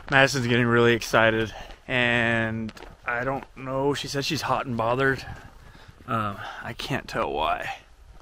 Madison's getting really excited, and I don't know, she said she's hot and bothered. I can't tell why.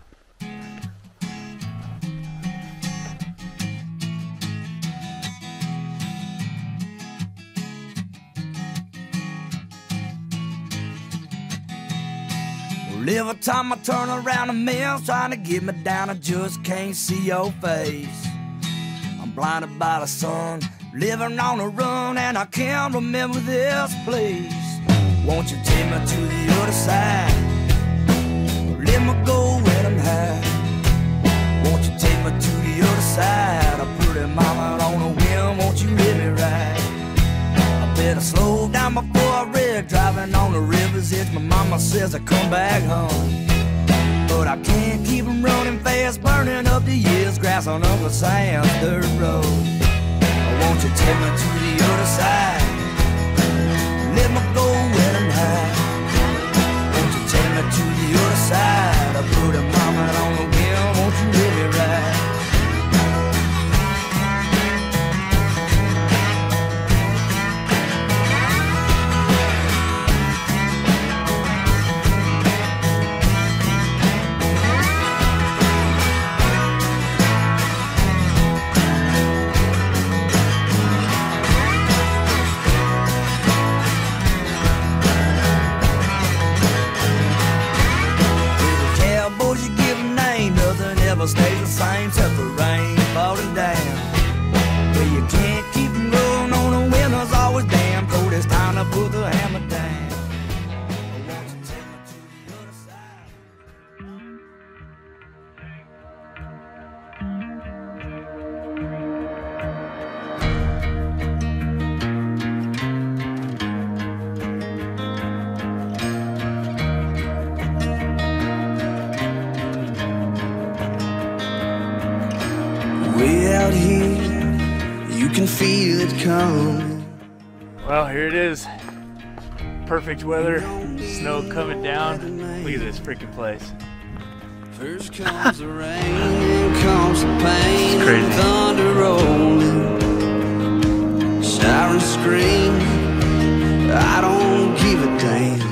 Every time I turn around, a man's trying to get me down. I just can't see your face. I'm blinded by the sun, living on the run, and I can't remember this place. Won't you take me to the other side? Let me go when I'm high. Won't you take me to the other side? I put it mama on a whim, won't you let me ride? I better slow down before I wreck, driving on the river's edge. My mama says I come back home, but I can't keep 'em running fast, burning up the years, grass on Uncle Sam's dirt road. Won't you take me to the other side? Let me go when I'm high. Won't you take me to the other side? I put a mama on the wheel, won't you let me ride? Stays the same, except the rain falling down. Well, you can't keep 'em going on, the winter's always damn cold. It's time to put the hammer down. I want you to take me to the other side. Way out here, you can feel it coming. Well, here it is. Perfect weather, snow coming down. Look at this freaking place. First comes the rain, then comes the pain. It's crazy. Thunder rolling, sirens scream. I don't give a damn.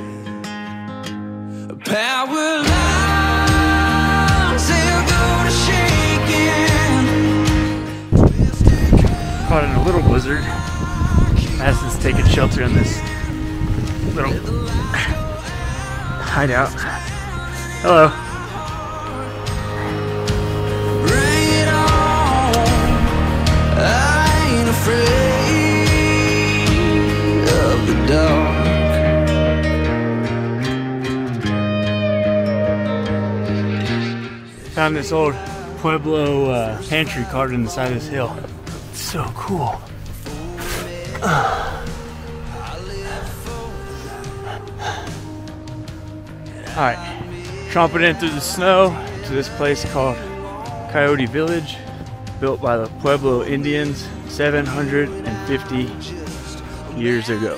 Power lines, they'll go to shaking. Caught in a little blizzard. Madison's taking shelter in this little hideout. Hello. Bring it on. I ain't afraid of the dark. Found this old Pueblo pantry carved in the side of this hill. It's so cool. Alright, tromping in through the snow to this place called Coyote Village, built by the Pueblo Indians 750 years ago.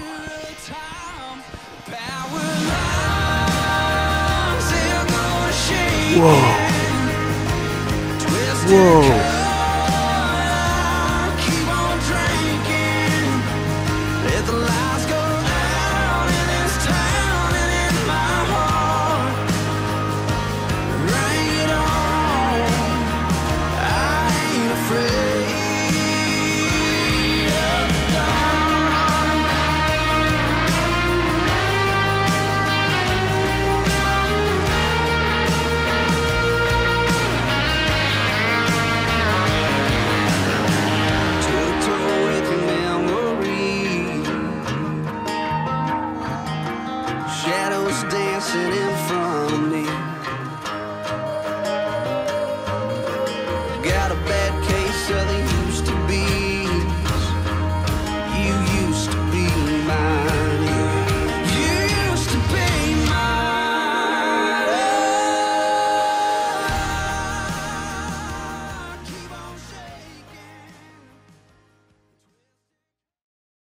Whoa. Whoa.